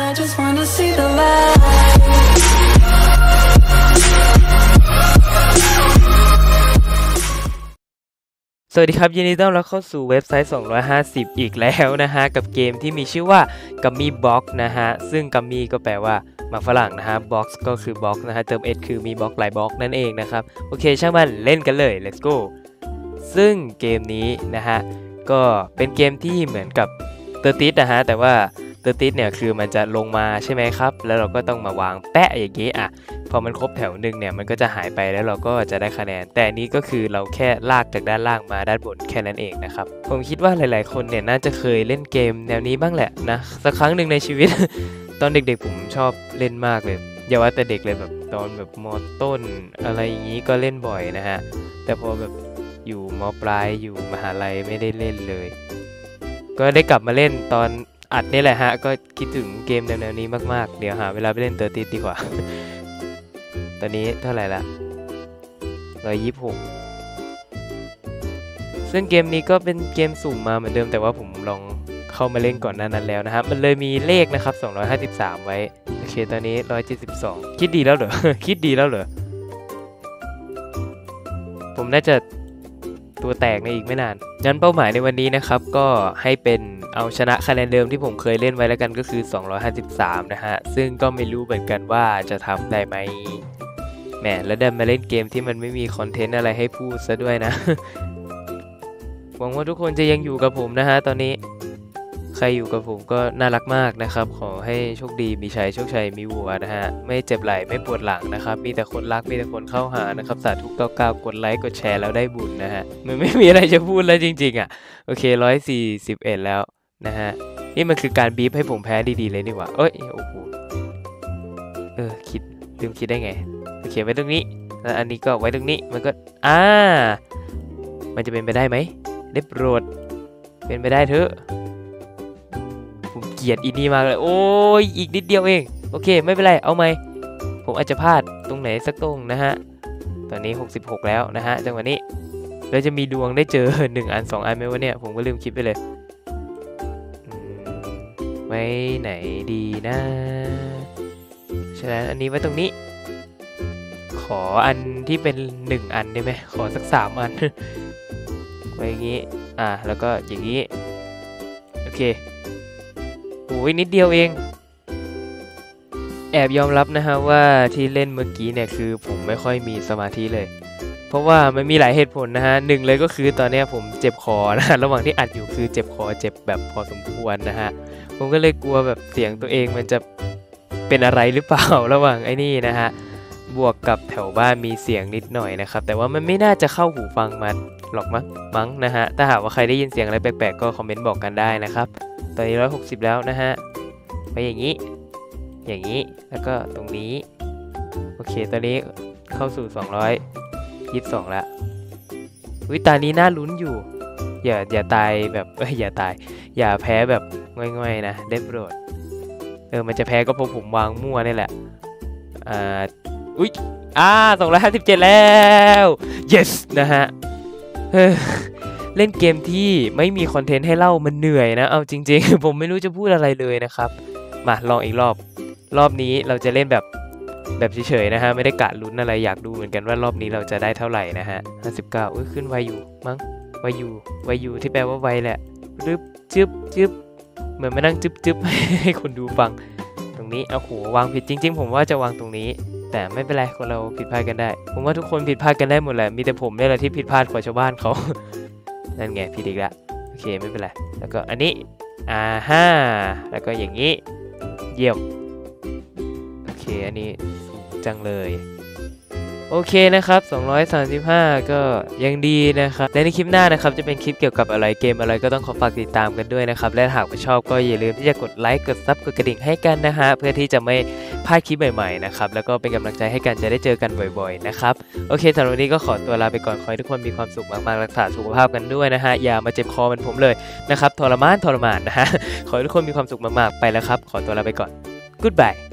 I just wanna see the light. สวัสดีครับยินดีต้อนรับเข้าสู่เว็บไซต์250อีกแล้วนะฮะกับเกมที่มีชื่อว่า Gummy Box นะฮะซึ่ง Gummy ก็แปลว่าหมากฝรั่งนะฮะ Box ก็คือ Box นะฮะเติม S คือมีบล็อกหลายบล็อกนั่นเองนะครับโอเคช่างมันเล่นกันเลย let's go ซึ่งเกมนี้นะฮะก็เป็นเกมที่เหมือนกับเตอร์ติสนะฮะแต่ว่าเตอร์ติสเนี่ยคือมันจะลงมาใช่ไหมครับแล้วเราก็ต้องมาวางแปะอย่างนี้อ่ะพอมันครบแถวหนึ่งเนี่ยมันก็จะหายไปแล้วเราก็จะได้คะแนนแต่อันนี้ก็คือเราแค่ลากจากด้านล่างมาด้านบนแค่นั้นเองนะครับผมคิดว่าหลายๆคนเนี่ยน่าจะเคยเล่นเกมแนวนี้บ้างแหละนะสักครั้งหนึ่งในชีวิต ตอนเด็กๆผมชอบเล่นมากเลยอย่าว่าแต่เด็กเลยแบบตอนแบบม.ต้นอะไรอย่างนี้ก็เล่นบ่อยนะฮะแต่พอแบบอยู่ม.ปลายอยู่มหาลัยไม่ได้เล่นเลยก็ได้กลับมาเล่นตอนอัดนี่แหละฮะก็คิดถึงเกมแนวๆนี้มากๆเดี๋ยวหาเวลาไปเล่นเตอร์ติสดีกว่า ตอนนี้เท่าไหร่ละ126ซึ่งเกมนี้ก็เป็นเกมสุ่มมาเหมือนเดิมแต่ว่าผมลองเข้ามาเล่นก่อนหน้านั้นแล้วนะครับมันเลยมีเลขนะครับ253ไว้โอเคตอนนี้172คิดดีแล้วเหรอ คิดดีแล้วเหรอผมน่าจะตัวแตกในอีกไม่นานงั้นเป้าหมายในวันนี้นะครับก็ให้เป็นเอาชนะคะแนนเดิมที่ผมเคยเล่นไว้แล้วกันก็คือ253นะฮะซึ่งก็ไม่รู้เหมือนกันว่าจะทำได้ไหมแหมแล้วดันมาเล่นเกมที่มันไม่มีคอนเทนต์อะไรให้พูดซะด้วยนะ หวังว่าทุกคนจะยังอยู่กับผมนะฮะตอนนี้ใครอยู่กับผมก็น่ารักมากนะครับขอให้โชคดีมีชัยโชคชัยมีวัวนะฮะไม่เจ็บไหล่ไม่ปวดหลังนะครับมีแต่คนรักมีแต่คนเข้าหานะครับสาธุ99กดไลค์กดแชร์แล้วได้บุญนะฮะมันไม่มีอะไรจะพูดแล้วจริงๆอ่ะโอเค141แล้วนะฮะนี่มันคือการบีบให้ผมแพ้ดีๆเลยนี่หว่าเอ้ยโอ้โหลืมคิดได้ไงโอเคไว้ตรงนี้แล้วอันนี้ก็ไว้ตรงนี้มันก็มันจะเป็นไปได้ไหมได้โปรดเป็นไปได้เถอะผมเกลียดอีนี่มากเลยโอ้ยอีกนิดเดียวเองโอเคไม่เป็นไรเอาไหมผมอาจจะพลาดตรงไหนสักตรงนะฮะตอนนี้66แล้วนะฮะจังหวะนี้เราจะมีดวงได้เจอ1 อัน 2 อันไหมวะเนี่ยผมก็ลืมคิดไปเลยไว้ไหนดีนะฉะนั้นอันนี้ไว้ตรงนี้ขออันที่เป็น1 อันได้ไหมขอสัก3 อัน ไว้อย่างนี้แล้วก็อย่างนี้โอเคโอ้ยนิดเดียวเองแอบยอมรับนะฮะว่าที่เล่นเมื่อกี้เนี่ยคือผมไม่ค่อยมีสมาธิเลยเพราะว่ามันมีหลายเหตุผลนะฮะ1เลยก็คือตอนนี้ผมเจ็บคอนะระหว่างที่อัดอยู่คือเจ็บคอเจ็บแบบพอสมควรนะฮะผมก็เลยกลัวแบบเสียงตัวเองมันจะเป็นอะไรหรือเปล่าระหว่างไอ้นี่นะฮะบวกกับแถวบ้านมีเสียงนิดหน่อยนะครับแต่ว่ามันไม่น่าจะเข้าหูฟังมาหรอกมั้งนะฮะถ้าหากว่าใครได้ยินเสียงอะไรแปลกๆก็คอมเมนต์บอกกันได้นะครับตอนนี้160แล้วนะฮะไปอย่างนี้แล้วก็ตรงนี้โอเคตอนนี้เข้าสู่222แล้วตานี้น่าลุ้นอยู่อย่าตายแบบอย่าแพ้แบบง่อยๆนะได้โปรดมันจะแพ้ก็เพราะผมวางมั่วนี่แหละ257แล้ว yes นะฮะเล่นเกมที่ไม่มีคอนเทนต์ให้เล่ามันเหนื่อยนะเอาจริงๆ ผมไม่รู้จะพูดอะไรเลยนะครับมาลองอีกรอบนี้เราจะเล่นแบบเฉยๆนะฮะไม่ได้กะลุ้นอะไรอยากดูเหมือนกันว่ารอบนี้เราจะได้เท่าไหร่นะฮะ59ขึ้นไวอยู่มั้งไวอยู่ที่แปลว่าไวแหละจึ๊บเหมือนมานั่งจึ๊บให้คนดูฟังตรงนี้เอาหัววางผิดจริงๆผมว่าจะวางตรงนี้แต่ไม่เป็นไรคนเราผิดพลาดกันได้ผมว่าทุกคนผิดพลาดกันได้หมดแหละมีแต่ผมนี่แหละที่ผิดพลาดกว่าชาวบ้านเขา นั่นไงผิดอีกแล้วโอเคไม่เป็นไรแล้วก็อันนี้แล้วก็อย่างนี้เยี่ยมโอเคอันนี้สูงจังเลยโอเคนะครับ235ก็ยังดีนะครับและในคลิปหน้านะครับจะเป็นคลิปเกี่ยวกับอะไรเกมอะไรก็ต้องขอฝากติดตามกันด้วยนะครับและหากว่าชอบก็อย่าลืมที่จะกดไลค์กดซับกดกระดิ่งให้กันนะฮะเพื่อที่จะไม่พลาดคลิปใหม่ๆนะครับแล้วก็เป็นกำลังใจให้กันจะได้เจอกันบ่อยๆนะครับโอเคสำหรับวันนี้ก็ขอตัวลาไปก่อนขอให้ทุกคนมีความสุขมากๆรักษาสุขภาพกันด้วยนะฮะอย่ามาเจ็บคอเหมือนผมเลยนะครับทรมานนะฮะขอให้ทุกคนมีความสุขมากๆไปแล้วครับขอตัวลาไปก่อน Goodbye